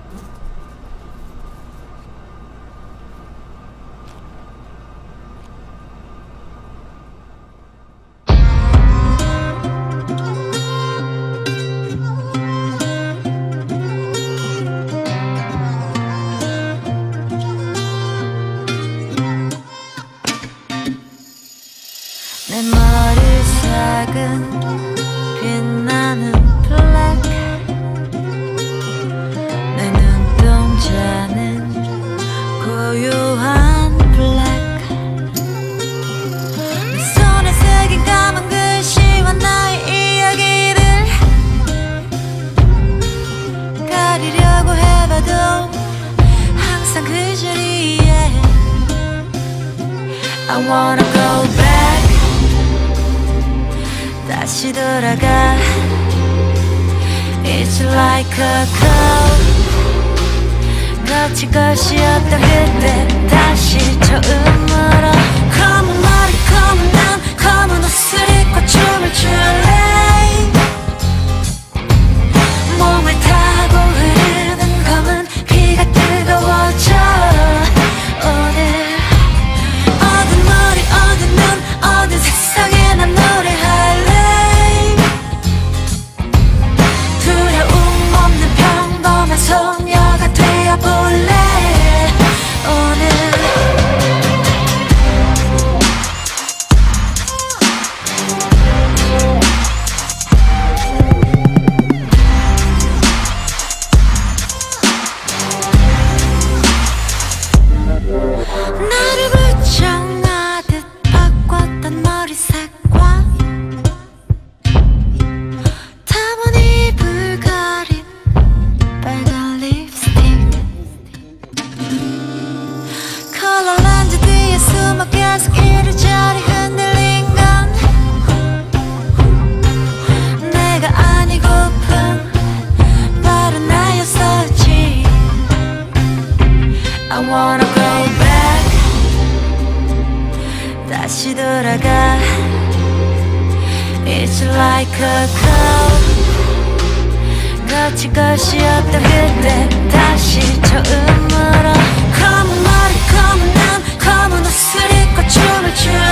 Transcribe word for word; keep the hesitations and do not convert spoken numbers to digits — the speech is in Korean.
내 머리색은 빛나는 블랙, 내 눈동자는 고요한 블랙, 내 손에 새긴 까만 글씨와 나의 이야기를 가리려고 해봐도 항상 그 자리에 I wanna go back, 다시 돌아가. It's like a cloud, 거칠 것이 없던 그때 다시 처음으로 검은 머리 검은 눈 검은 옷을 입고 춤을 출래. 몸을 타고 흐르는 검은 피가 뜨거워져. 오늘 어두운 머리 어두운 눈 어두운 세상에 난 노래할래. 소녀가 되어볼래 오늘. 나를 부정하듯 바꿨던 머리색과 타문이 불가린 빨간 립스틱, 컬러 렌즈 뒤에 숨어 계속 이리저리 흔들린 건 내가 아니고픈 바로 나였었지. I wanna go back, 다시 돌아가. It's like a cloud, 거칠 것이 없던 그때 다시 처음으로 검은 머리 검은 눈 검은 옷을 입고 춤을 춰.